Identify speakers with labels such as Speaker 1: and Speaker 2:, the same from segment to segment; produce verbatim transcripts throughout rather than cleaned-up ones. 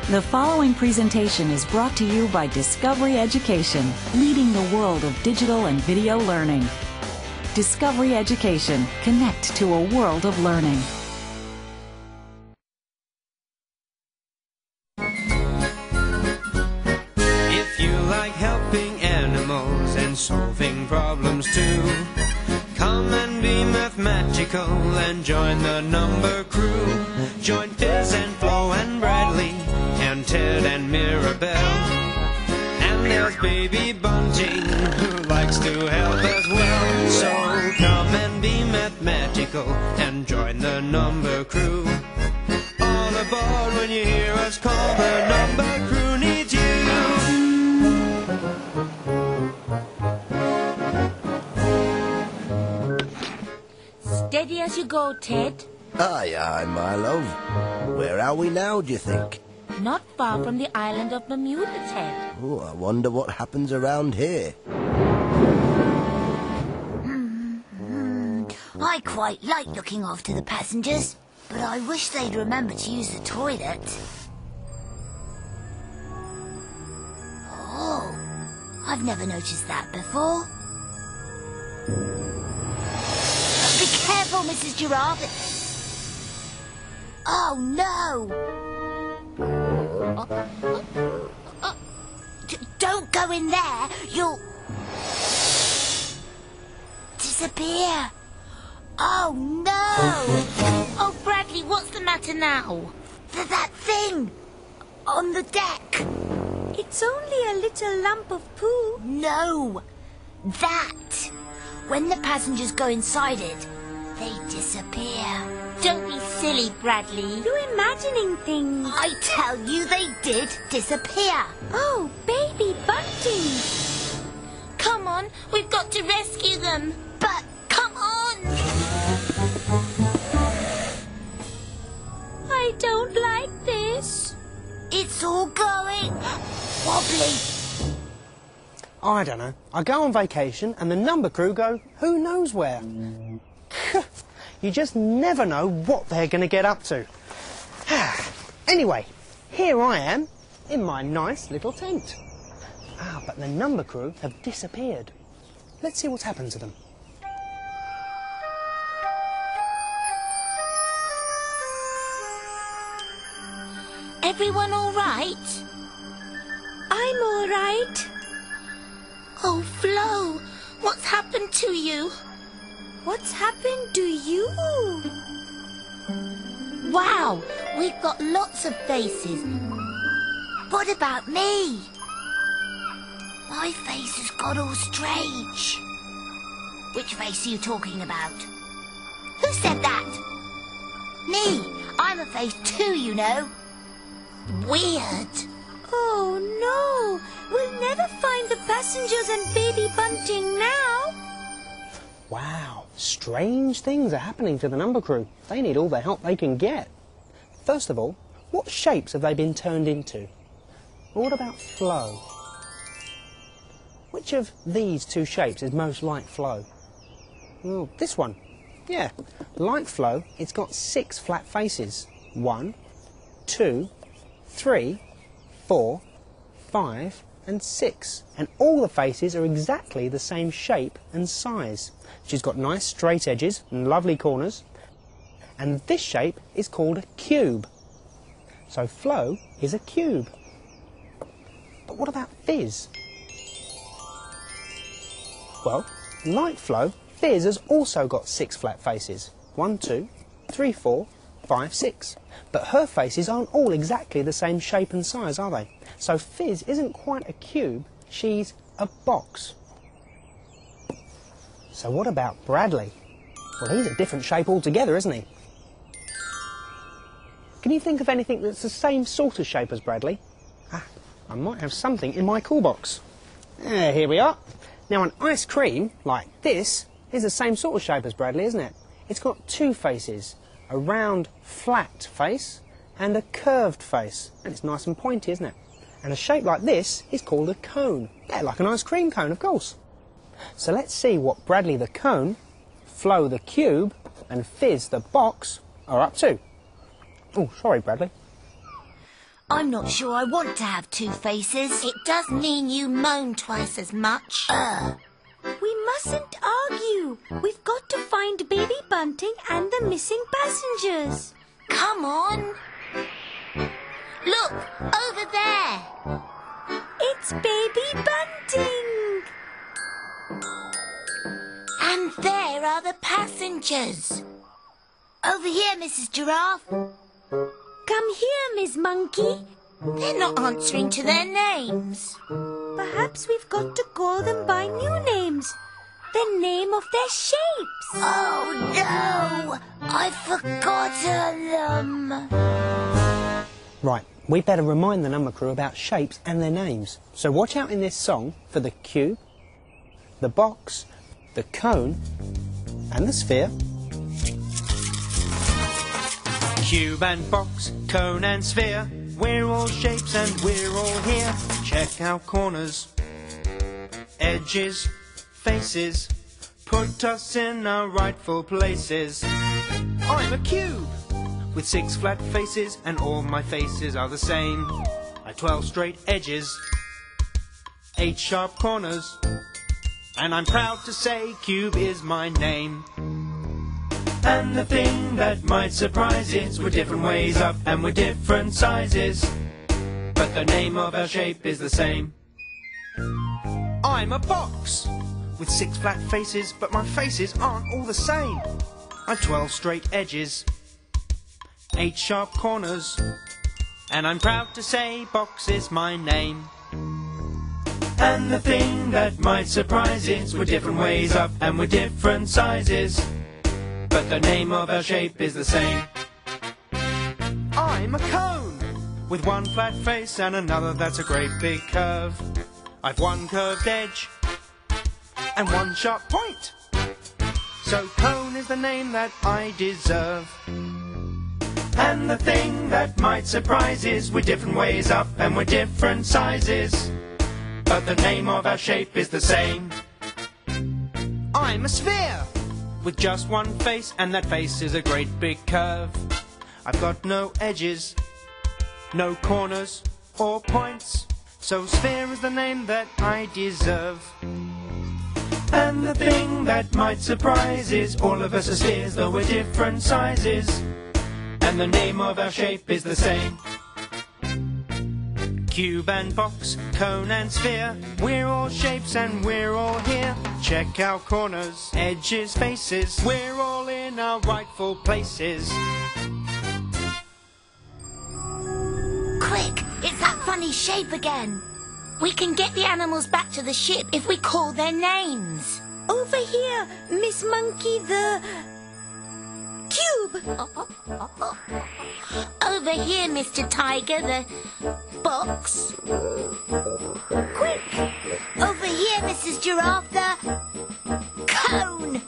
Speaker 1: The following presentation is brought to you by Discovery Education, leading the world of digital and video learning. Discovery Education. Connect to a world of learning.
Speaker 2: If you like helping animals and solving problems too, come and be mathematical and join the number crew. Join Fizz and Flo and Bradley and Ted and Mirabelle. And there's Baby Bunting who likes to help as well. So come and be mathematical and join the number crew. All aboard when you hear us call, the number crew needs you.
Speaker 3: Steady as you go, Ted.
Speaker 4: Aye, aye, my love. Where are we now, do you think?
Speaker 3: Not far from the island of Bermuda, Ted.
Speaker 4: Oh, I wonder what happens around here.
Speaker 5: Mm-hmm. I quite like looking after the passengers, but I wish they'd remember to use the toilet. Oh, I've never noticed that before. Be careful, Missus Giraffe. Oh, no. Oh, oh, oh. D- don't go in there. You'll disappear. Oh, no.
Speaker 3: Oh, Bradley, what's the matter now?
Speaker 5: Th- that thing on the deck.
Speaker 3: It's only a little lump of poo.
Speaker 5: No, that. When the passengers go inside it, they disappear.
Speaker 3: Don't be silly, Bradley.
Speaker 6: You're imagining things.
Speaker 5: I tell you, they did disappear.
Speaker 6: Oh, Baby Bunting.
Speaker 3: Come on, we've got to rescue them.
Speaker 5: But come on.
Speaker 6: I don't like this.
Speaker 5: It's all going wobbly.
Speaker 7: I don't know. I go on vacation and the number crew go who knows where. You just never know what they're going to get up to. Anyway, here I am in my nice little tent. Ah, but the number crew have disappeared. Let's see what's happened to them.
Speaker 3: Everyone all right?
Speaker 6: I'm all right.
Speaker 3: Oh, Flo, what's happened to you?
Speaker 6: What's happened to you?
Speaker 3: Wow, we've got lots of faces.
Speaker 5: What about me? My face has got all strange. Which face are you talking about? Who said that? Me. I'm a face too, you know. Weird.
Speaker 6: Oh, no. We'll never find the passengers and Baby Bunting now.
Speaker 7: Wow, strange things are happening to the number crew. They need all the help they can get. First of all, what shapes have they been turned into? What about Flo? Which of these two shapes is most like Flo? Well, this one. Yeah, like Flo, it's got six flat faces. One, two, three, four, five, and six. And all the faces are exactly the same shape and size. She's got nice straight edges and lovely corners. And this shape is called a cube. So Flo is a cube. But what about Fizz? Well, like Flo, Fizz has also got six flat faces. One, two, three, four, five, six. But her faces aren't all exactly the same shape and size, are they? So Fizz isn't quite a cube, she's a box. So what about Bradley? Well, he's a different shape altogether, isn't he? Can you think of anything that's the same sort of shape as Bradley? Ah, I might have something in my cool box. Ah, here we are. Now, an ice cream, like this, is the same sort of shape as Bradley, isn't it? It's got two faces, a round, flat face and a curved face. And it's nice and pointy, isn't it? And a shape like this is called a cone. Yeah, like an ice cream cone, of course. So let's see what Bradley the cone, Flo the cube, and Fizz the box are up to. Oh, sorry, Bradley.
Speaker 5: I'm not sure I want to have two faces.
Speaker 3: It does mean you moan twice as much.
Speaker 5: Ugh.
Speaker 6: We mustn't argue. We've got to find Baby Bunting and the missing passengers.
Speaker 3: Come on. Look, over there.
Speaker 6: It's Baby Bunting.
Speaker 3: And there are the passengers.
Speaker 5: Over here, Missus Giraffe.
Speaker 6: Come here, Miss Monkey.
Speaker 3: They're not answering to their names.
Speaker 6: Perhaps we've got to call them by new names. The name of their shapes.
Speaker 5: Oh, no! I've forgotten them.
Speaker 7: Right, we better remind the number crew about shapes and their names. So watch out in this song for the cube, the box, the cone, and the sphere.
Speaker 2: Cube and box, cone and sphere, we're all shapes and we're all here. Check our corners, edges, faces, put us in our rightful places. I'm a cube with six flat faces and all my faces are the same. I twelve straight edges, eight sharp corners, and I'm proud to say cube is my name. And the thing that might surprise is we're different ways up and we're different sizes, but the name of our shape is the same. I'm a box with six flat faces, but my faces aren't all the same. I've twelve straight edges, eight sharp corners, and I'm proud to say box is my name. And the thing that might surprise is we're different ways up and we're different sizes, but the name of our shape is the same. I'm a cone with one flat face and another that's a great big curve. I've one curved edge and one sharp point, so cone is the name that I deserve. And the thing that might surprise is we're different ways up and we're different sizes, but the name of our shape is the same. I'm a sphere with just one face, and that face is a great big curve. I've got no edges, no corners or points, so sphere is the name that I deserve. And the thing that might surprise is all of us are spheres, though we're different sizes, and the name of our shape is the same. Cube and box, cone and sphere, we're all shapes and we're all here. Check our corners, edges, faces, we're all in our rightful places.
Speaker 5: Quick, it's that funny shape again.
Speaker 3: We can get the animals back to the ship if we call their names.
Speaker 6: Over here, Miss Monkey, the cube.
Speaker 3: Over here, Mister Tiger, the box.
Speaker 5: Quick! Over here, Missus Giraffe, the cone.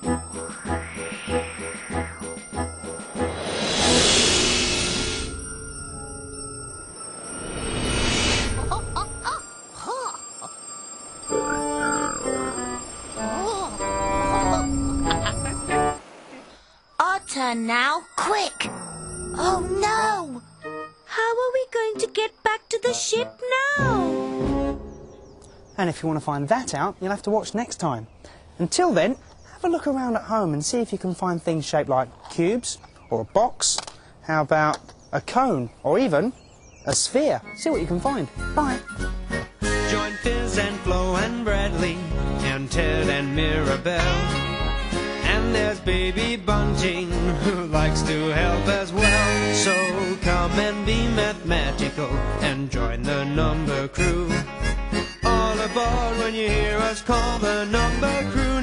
Speaker 3: Our turn now.
Speaker 5: Quick! Oh no!
Speaker 6: How are we going to get back to the ship now?
Speaker 7: And if you want to find that out, you'll have to watch next time. Until then, have a look around at home and see if you can find things shaped like cubes or a box. How about a cone or even a sphere? See what you can find. Bye.
Speaker 2: Join Fizz and Flo and Bradley and Ted and Mirabelle. And there's Baby Bunting who likes to help as well. So come and be mathematical and join the number crew. All aboard when you hear us call the number crew.